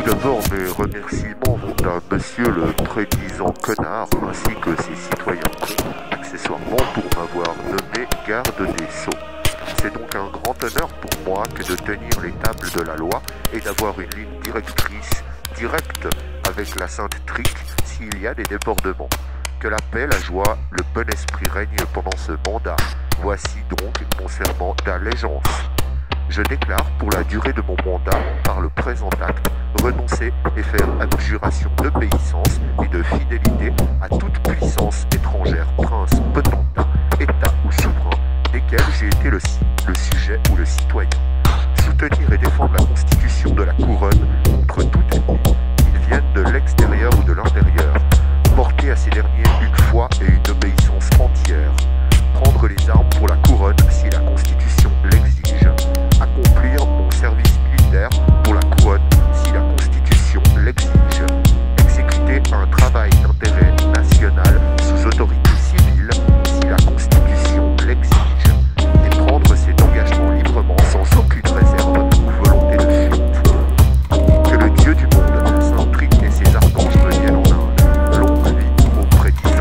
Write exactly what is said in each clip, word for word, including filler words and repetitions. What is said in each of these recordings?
d'abord, mes remerciements vont à monsieur le prédisant connard ainsi que ses citoyens cons, accessoirement pour m'avoir nommé garde des Sceaux. C'est donc un grand honneur pour moi que de tenir les tables de la loi et d'avoir une ligne directrice directe avec la Sainte Trique s'il y a des débordements. Que la paix, la joie, le bon esprit règnent pendant ce mandat. Voici donc mon serment d'allégeance. Je déclare pour la durée de mon mandat, par le présent acte, renoncer et faire abjuration d'obéissance et de fidélité à toute puissance étrangère, prince, potentat, état ou souverain, desquels j'ai été le, le sujet ou le citoyen. Soutenir et défendre la constitution de la couronne contre toute ennemi, qu'ils viennent de l'extérieur ou de l'intérieur. Porter à ces derniers une foi et une obéissance entière. Prendre les armes pour la couronne si la constitution l'exige. Accomplir mon service militaire pour la couronne si la constitution l'exige. Exécuter un travail d'intérêt national sous autorité civile si la constitution l'exige. Et prendre cet engagement librement sans aucune réserve ou volonté de fuite. Que le Dieu du monde, Sainte Trique et ses archanges me viennent en Inde. Longue vie au prédisant.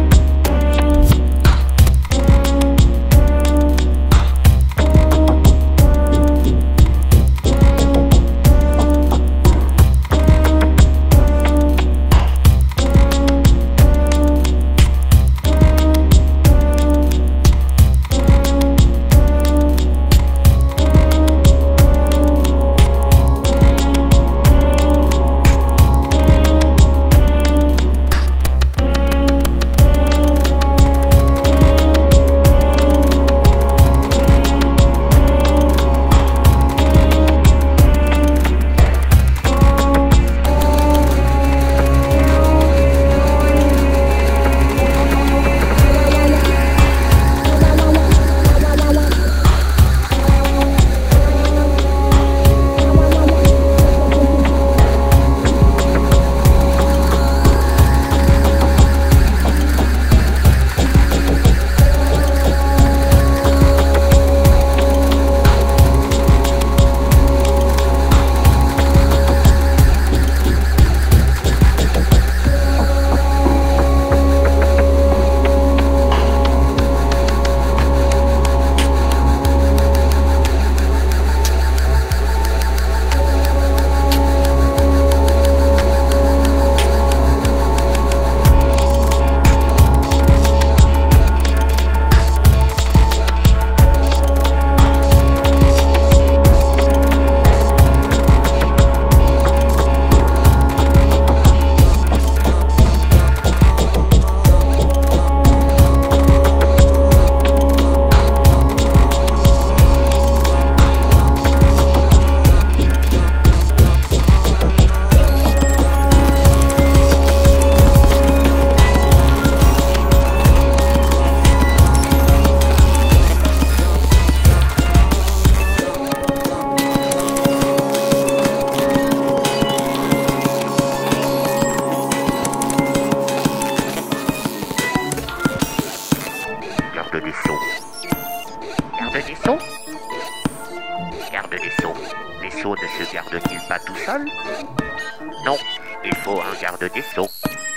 Non, il faut un garde des Sceaux.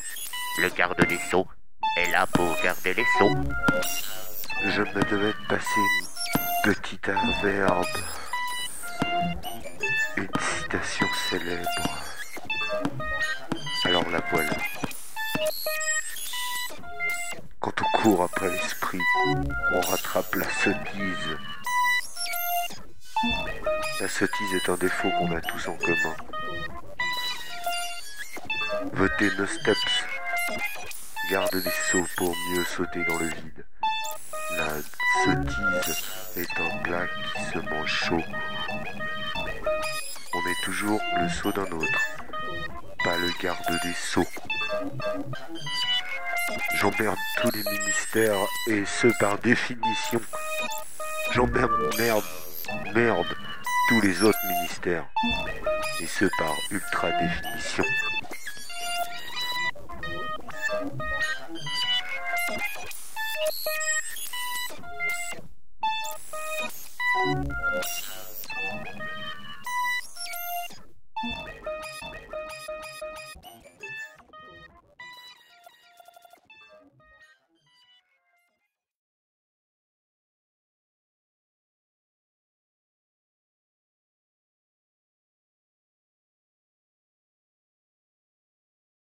Le garde des Sceaux est là pour garder les Sceaux. Je me devais de passer une petite adverbe. Une citation célèbre. Alors la voilà. Quand on court après l'esprit, on rattrape la sottise. La sottise est un défaut qu'on a tous en commun. Votez nos steps. Garde des Sceaux pour mieux sauter dans le vide. La sottise est un plat qui se mange chaud. On est toujours le sceau d'un autre, pas le garde des Sceaux. J'emmerde tous les ministères et ce par définition. J'emmerde merde, merde tous les autres ministères et ce par ultra définition.